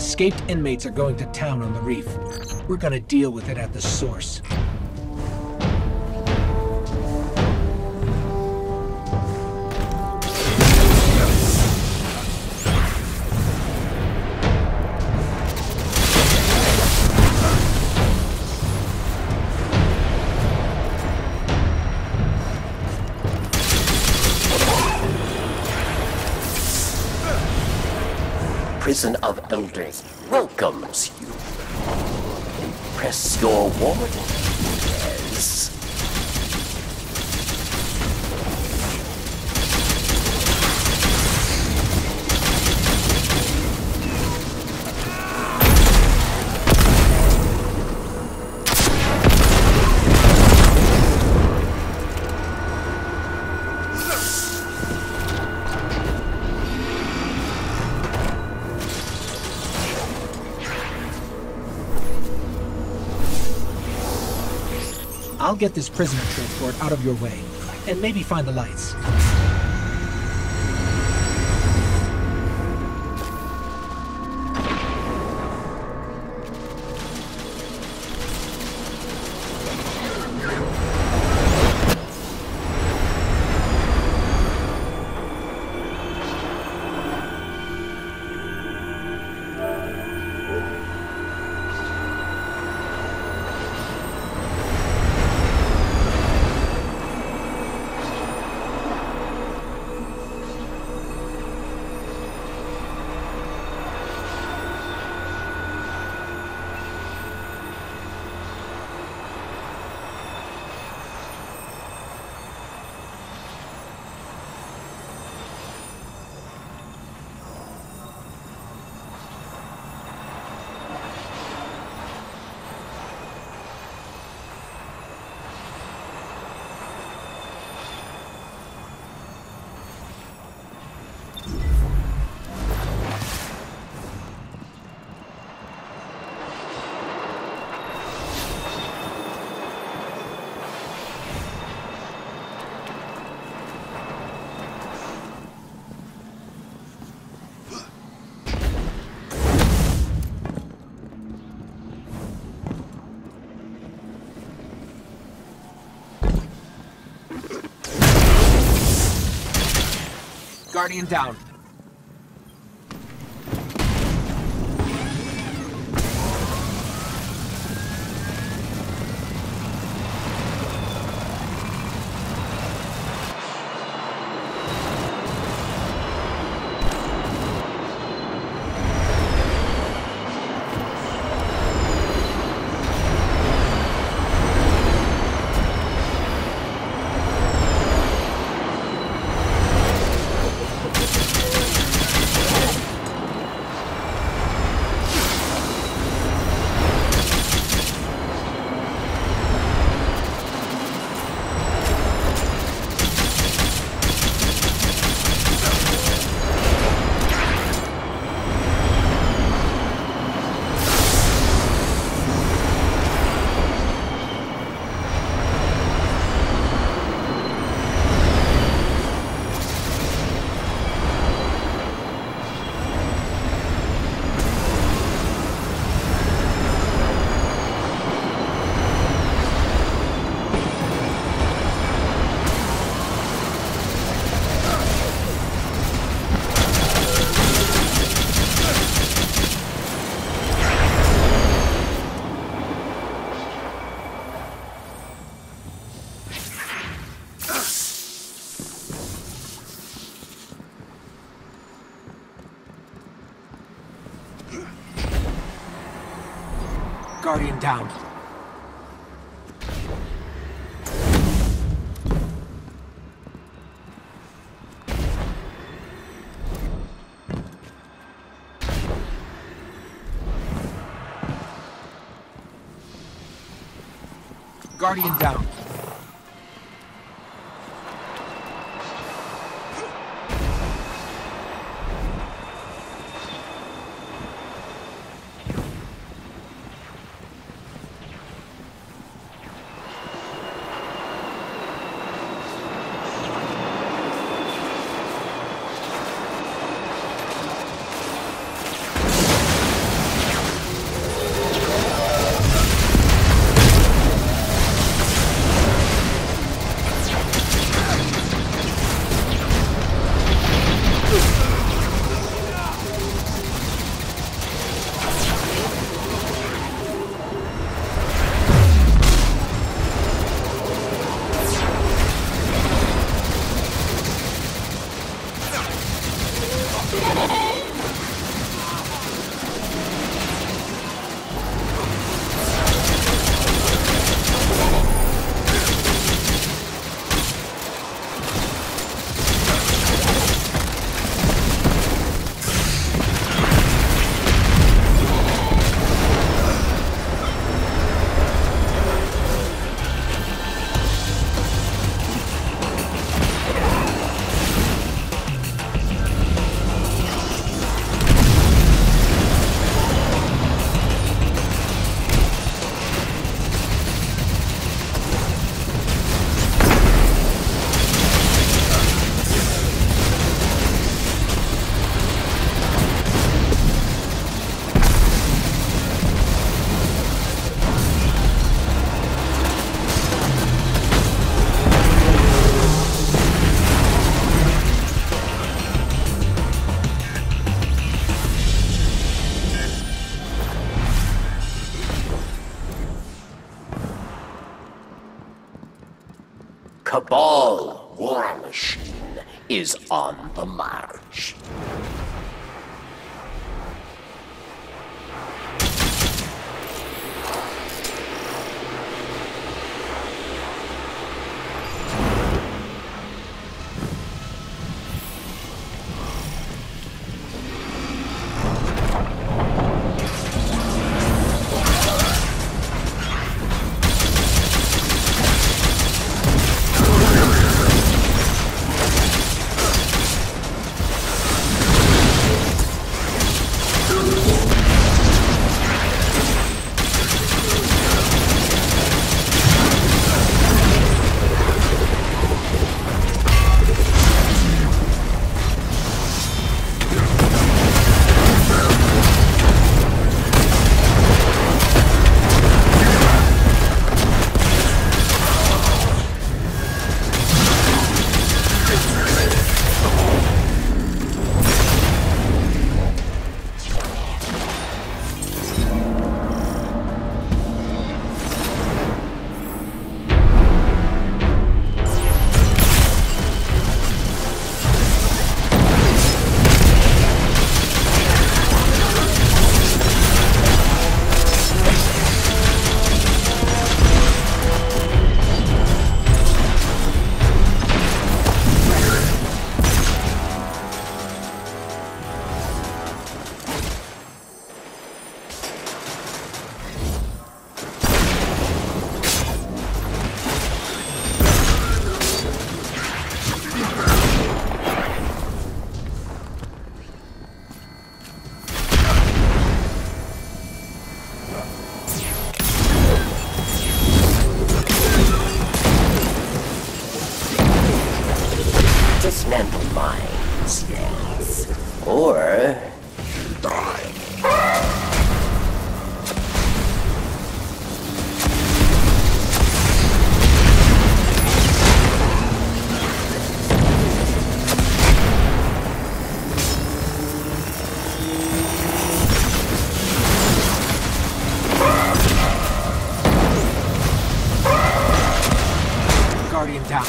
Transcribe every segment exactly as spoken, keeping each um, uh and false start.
Escaped inmates are going to town on the reef. We're gonna deal with it at the source. Prison of Elders welcomes you. Impress your warden. Yes. I'll get this prisoner transport out of your way, and maybe find the lights. Guardian down. Guardian down. Guardian down. machine is on the march. Dismantle mines, yes. Or die. Guardian down.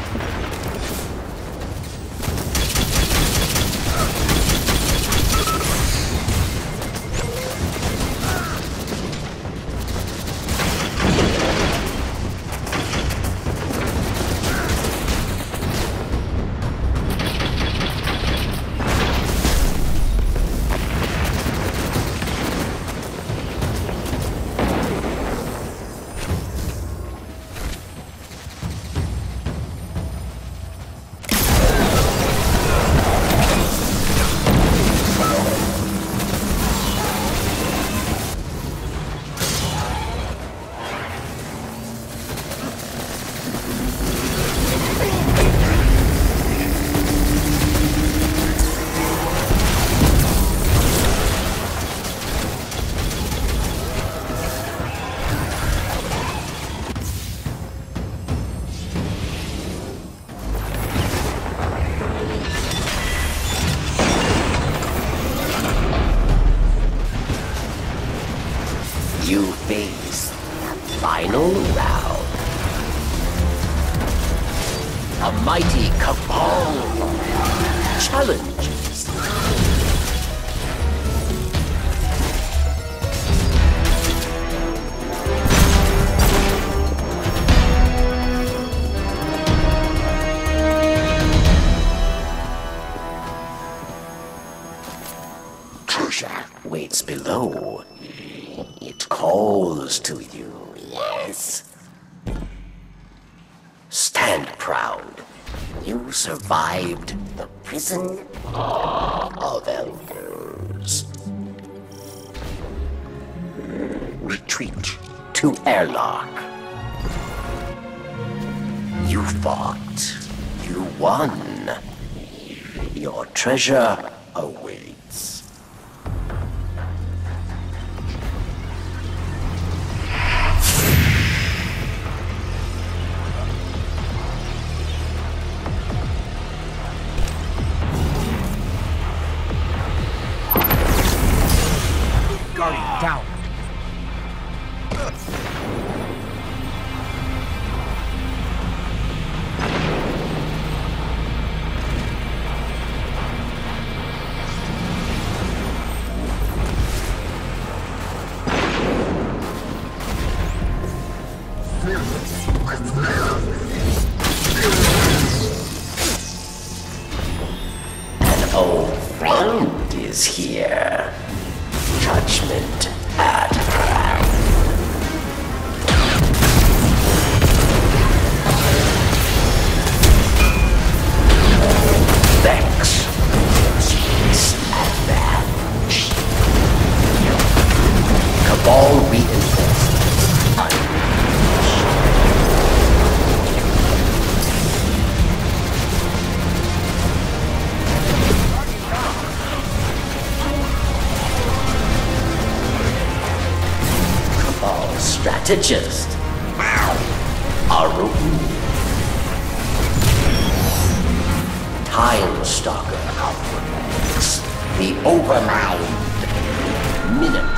You face the final round. A mighty cabal challenges. Treasure waits below. It calls to you, yes? Stand proud. You survived the prison of elders. Retreat to airlock. You fought. You won. Your treasure awaits. Guardian down. is here. Judgment at hand. Vex. Space advantage. Cabal reinforcements unleashed. Cabal strategist. Aru. Time Stalker outputs the Overmind. Minute.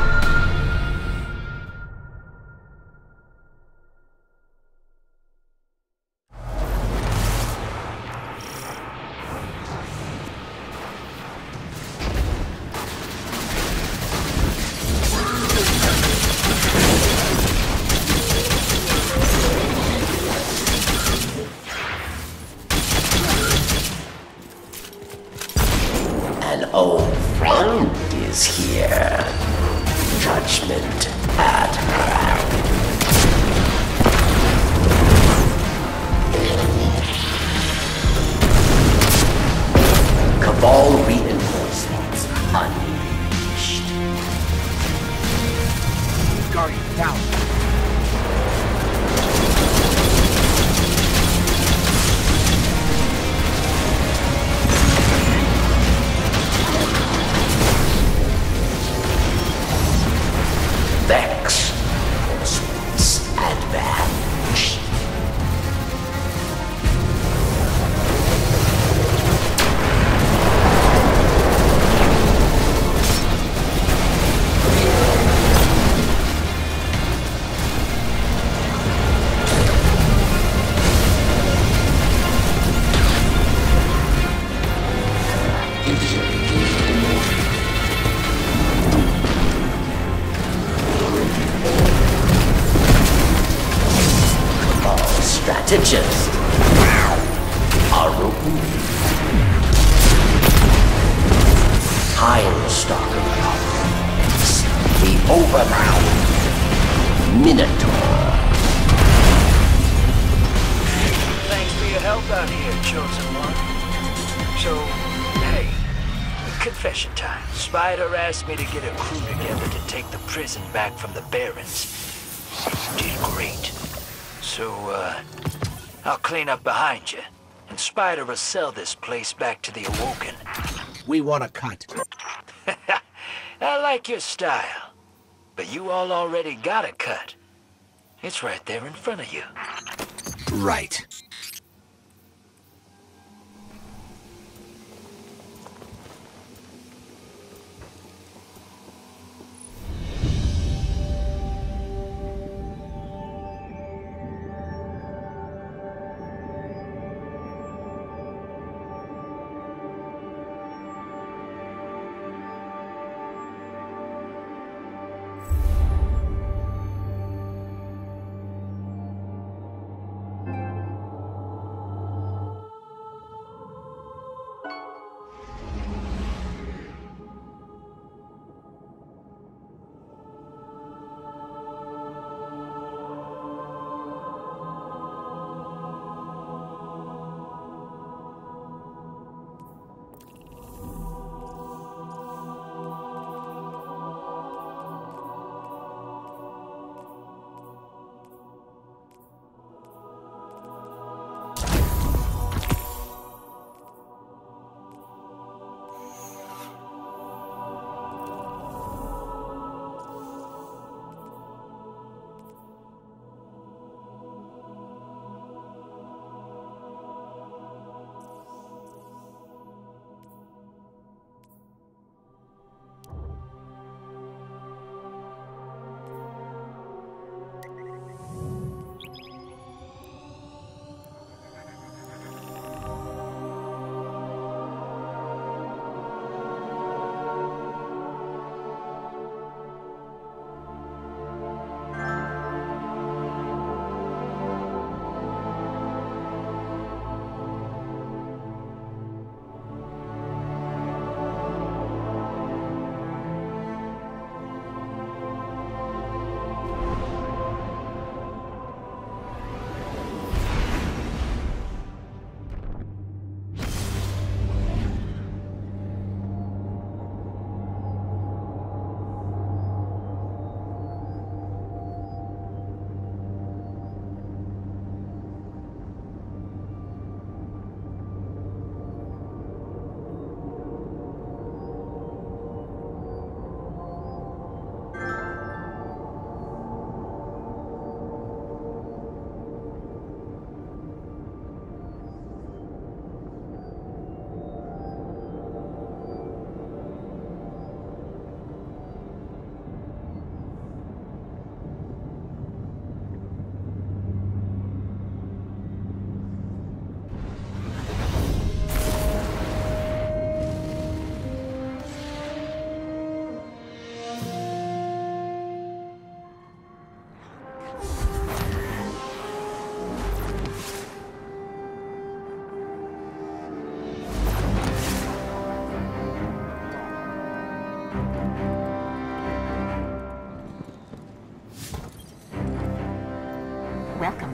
An old friend is here. Judgment at hand. Cabal reinforcements unleashed. Guardian down. Vex. Space advantage. Strategist. Aru. Time Stalker. The Overmind. Minotaur. Thanks for your help out here, Chosen One. So, hey, confession time. Spider asked me to get a crew together to take the prison back from the Barons. You did great. So, uh, I'll clean up behind you, and Spider will sell this place back to the Awoken. We want a cut. I like your style, but you all already got a cut. It's right there in front of you. Right.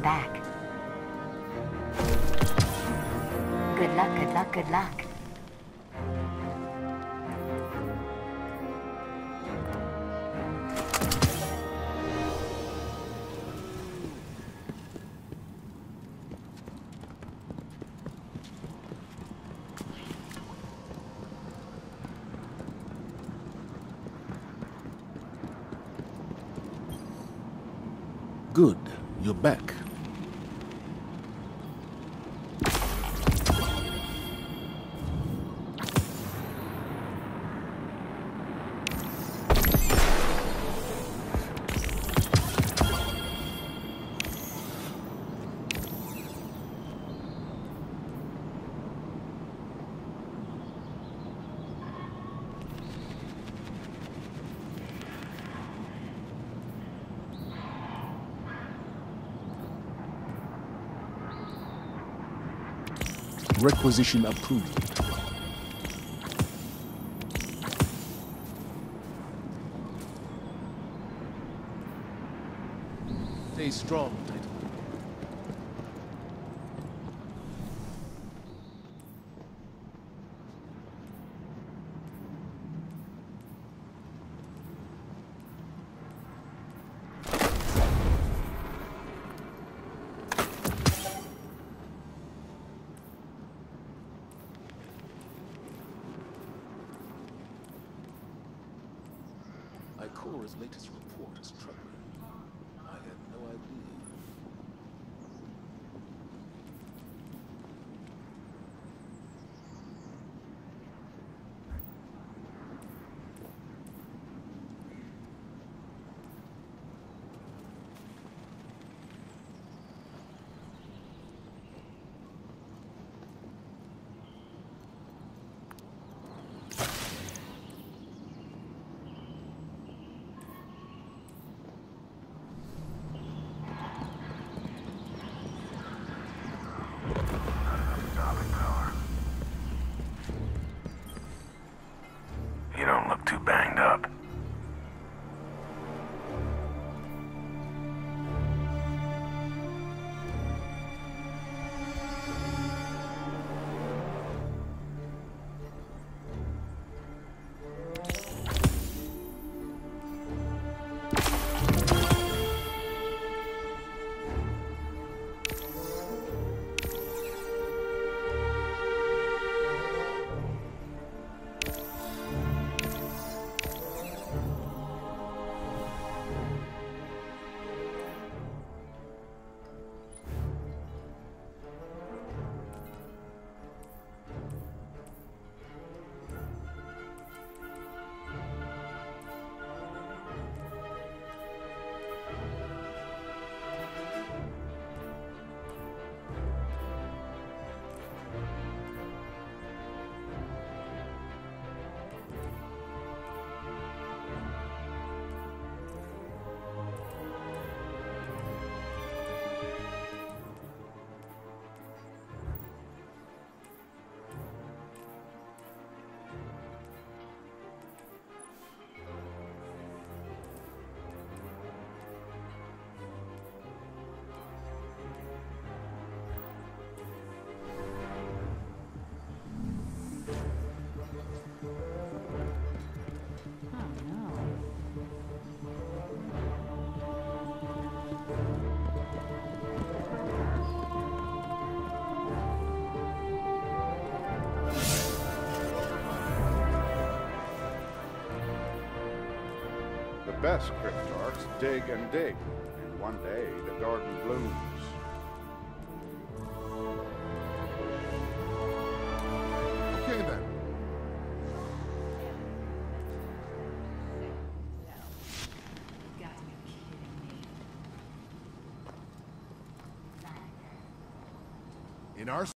back. Good luck, good luck, good luck. Good, you're back. Requisition approved. Stay strong, Titan. Ikora's latest report is troubling. I had no idea. You don't look too banged up. The best cryptarchs dig and dig, and one day the garden blooms. Okay then. In our